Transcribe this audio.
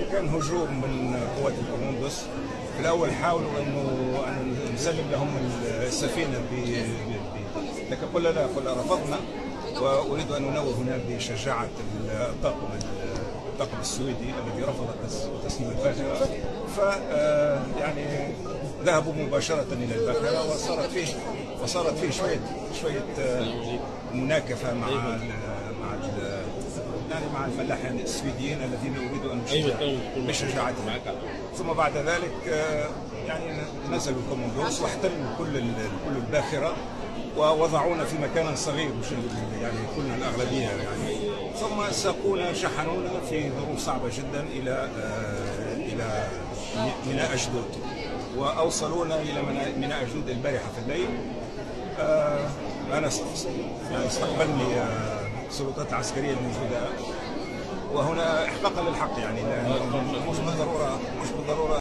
كان هجوم من قوات الكوموندوس. في الاول حاولوا ان نسلم لهم السفينه لكن قلنا رفضنا، واريد ان انوه هنا بشجاعه الطاقم السويدي الذي رفض تسليم الباخره. ف يعني ذهبوا مباشره الى الباخره، وصارت فيه شويه مناكفه مع الفلاحين السويديين الذين يريدوا ان يشجعوا بشجاعتهم. ثم بعد ذلك يعني نزلوا الكوموندوس واحتلوا كل الباخره، ووضعونا في مكان صغير، يعني كنا الاغلبيه يعني. ثم ساقونا، شحنونا في ظروف صعبه جدا الى ميناء أجدود، واوصلونا الى ميناء أجدود البارحه في الليل. انا يعني استقبلني السلطات العسكريه الموجوده، وهنا احقاقا للحق يعني